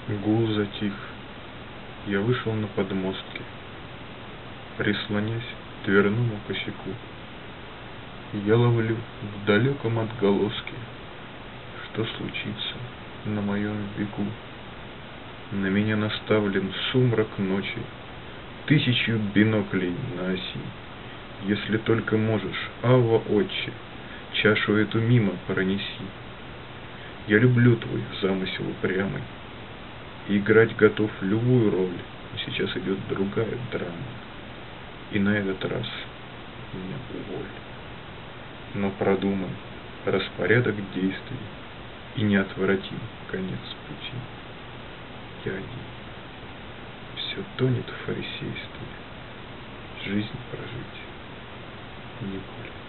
Гул затих. Я вышел на подмостки, прислонясь к дверному косяку. Я ловлю в далеком отголоске, что случится на моем веку. На меня наставлен сумрак ночи, тысячу биноклей на оси. Если только можешь, Авва, Отче, чашу эту мимо пронеси. Я люблю твой замысел упрямый, и играть готов любую роль, но сейчас идет другая драма, и на этот раз меня уволь. Но продуман распорядок действий, и неотвратим конец пути. Я один, все тонет в фарисействе, жизнь прожить не более.